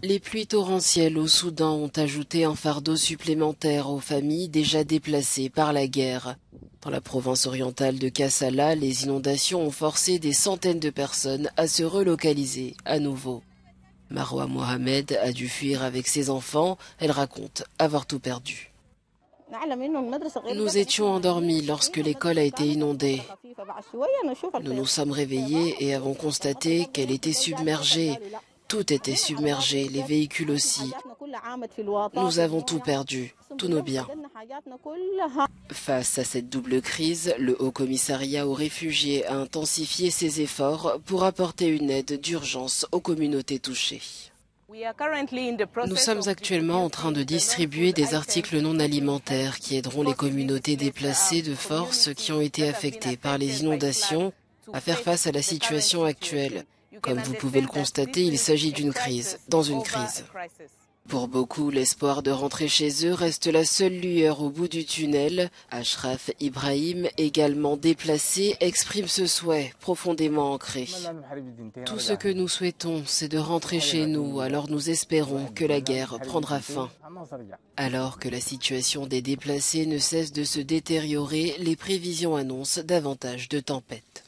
Les pluies torrentielles au Soudan ont ajouté un fardeau supplémentaire aux familles déjà déplacées par la guerre. Dans la province orientale de Kassala, les inondations ont forcé des centaines de personnes à se relocaliser à nouveau. Marwa Mohamed a dû fuir avec ses enfants. Elle raconte avoir tout perdu. Nous étions endormis lorsque l'école a été inondée. Nous nous sommes réveillés et avons constaté qu'elle était submergée. Tout était submergé, les véhicules aussi. Nous avons tout perdu, tous nos biens. Face à cette double crise, le Haut-Commissariat aux réfugiés a intensifié ses efforts pour apporter une aide d'urgence aux communautés touchées. Nous sommes actuellement en train de distribuer des articles non alimentaires qui aideront les communautés déplacées de force qui ont été affectées par les inondations à faire face à la situation actuelle. Comme vous pouvez le constater, il s'agit d'une crise, dans une crise. Pour beaucoup, l'espoir de rentrer chez eux reste la seule lueur au bout du tunnel. Ashraf Ibrahim, également déplacé, exprime ce souhait profondément ancré. Tout ce que nous souhaitons, c'est de rentrer chez nous, alors nous espérons que la guerre prendra fin. Alors que la situation des déplacés ne cesse de se détériorer, les prévisions annoncent davantage de tempêtes.